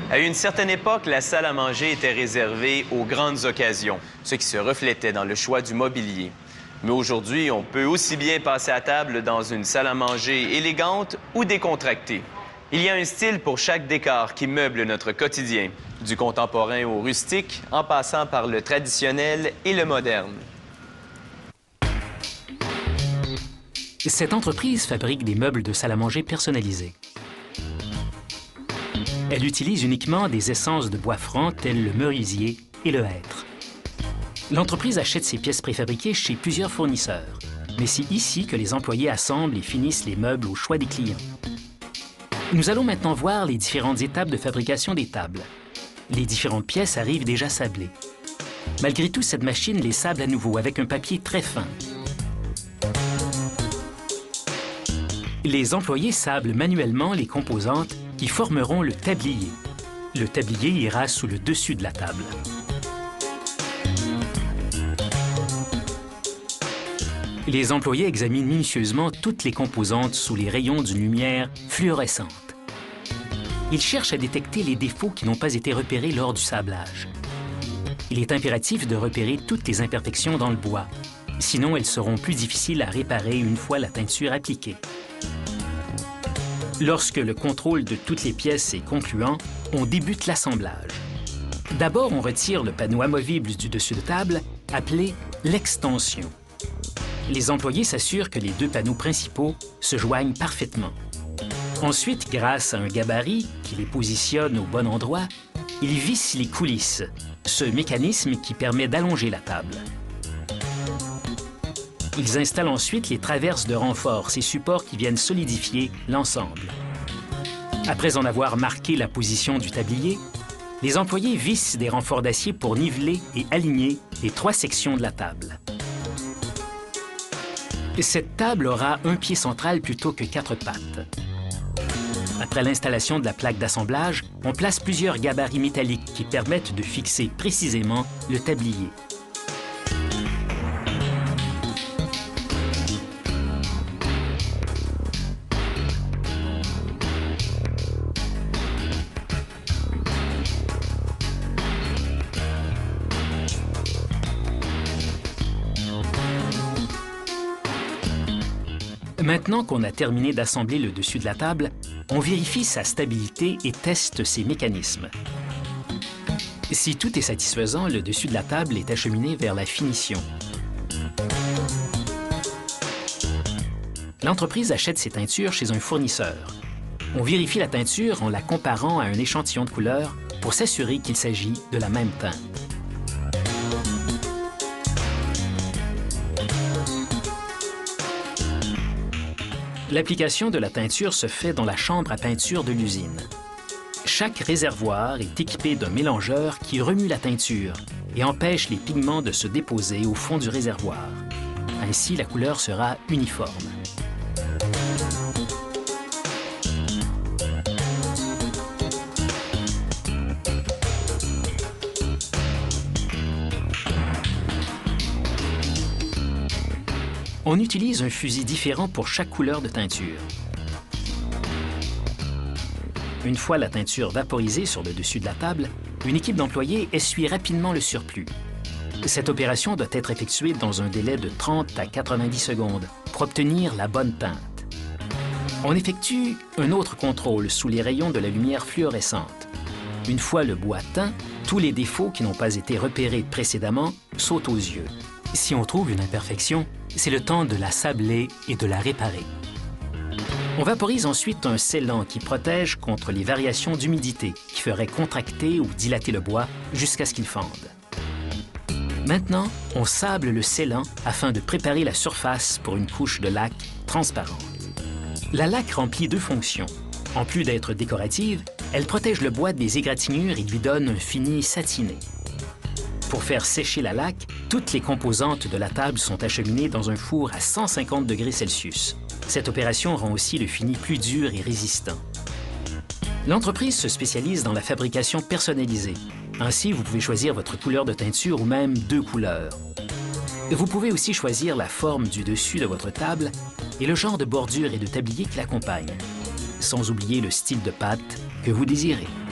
À une certaine époque, la salle à manger était réservée aux grandes occasions, ce qui se reflétait dans le choix du mobilier. Mais aujourd'hui, on peut aussi bien passer à table dans une salle à manger élégante ou décontractée. Il y a un style pour chaque décor qui meuble notre quotidien, du contemporain au rustique, en passant par le traditionnel et le moderne. Cette entreprise fabrique des meubles de salle à manger personnalisés. Elle utilise uniquement des essences de bois francs tels le merisier et le hêtre. L'entreprise achète ses pièces préfabriquées chez plusieurs fournisseurs, mais c'est ici que les employés assemblent et finissent les meubles au choix des clients. Nous allons maintenant voir les différentes étapes de fabrication des tables. Les différentes pièces arrivent déjà sablées. Malgré tout, cette machine les sable à nouveau avec un papier très fin. Les employés sablent manuellement les composantes qui formeront le tablier. Le tablier ira sous le dessus de la table. Les employés examinent minutieusement toutes les composantes sous les rayons d'une lumière fluorescente. Ils cherchent à détecter les défauts qui n'ont pas été repérés lors du sablage. Il est impératif de repérer toutes les imperfections dans le bois, sinon elles seront plus difficiles à réparer une fois la teinture appliquée. Lorsque le contrôle de toutes les pièces est concluant, on débute l'assemblage. D'abord, on retire le panneau amovible du dessus de table, appelé l'extension. Les employés s'assurent que les deux panneaux principaux se joignent parfaitement. Ensuite, grâce à un gabarit qui les positionne au bon endroit, ils vissent les coulisses, ce mécanisme qui permet d'allonger la table. Ils installent ensuite les traverses de renfort, ces supports qui viennent solidifier l'ensemble. Après en avoir marqué la position du tablier, les employés vissent des renforts d'acier pour niveler et aligner les trois sections de la table. Cette table aura un pied central plutôt que 4 pattes. Après l'installation de la plaque d'assemblage, on place plusieurs gabarits métalliques qui permettent de fixer précisément le tablier. Maintenant qu'on a terminé d'assembler le dessus de la table, on vérifie sa stabilité et teste ses mécanismes. Si tout est satisfaisant, le dessus de la table est acheminé vers la finition. L'entreprise achète ses teintures chez un fournisseur. On vérifie la teinture en la comparant à un échantillon de couleurs pour s'assurer qu'il s'agit de la même teinte. L'application de la teinture se fait dans la chambre à peinture de l'usine. Chaque réservoir est équipé d'un mélangeur qui remue la teinture et empêche les pigments de se déposer au fond du réservoir. Ainsi, la couleur sera uniforme. On utilise un fusil différent pour chaque couleur de teinture. Une fois la teinture vaporisée sur le dessus de la table, une équipe d'employés essuie rapidement le surplus. Cette opération doit être effectuée dans un délai de 30 à 90 secondes pour obtenir la bonne teinte. On effectue un autre contrôle sous les rayons de la lumière fluorescente. Une fois le bois teint, tous les défauts qui n'ont pas été repérés précédemment sautent aux yeux. Si on trouve une imperfection, c'est le temps de la sabler et de la réparer. On vaporise ensuite un scellant qui protège contre les variations d'humidité qui feraient contracter ou dilater le bois jusqu'à ce qu'il fende. Maintenant, on sable le scellant afin de préparer la surface pour une couche de laque transparente. La laque remplit deux fonctions. En plus d'être décorative, elle protège le bois des égratignures et lui donne un fini satiné. Pour faire sécher la laque, toutes les composantes de la table sont acheminées dans un four à 150 degrés Celsius. Cette opération rend aussi le fini plus dur et résistant. L'entreprise se spécialise dans la fabrication personnalisée. Ainsi, vous pouvez choisir votre couleur de teinture ou même 2 couleurs. Vous pouvez aussi choisir la forme du dessus de votre table et le genre de bordure et de tablier qui l'accompagne, sans oublier le style de pâte que vous désirez.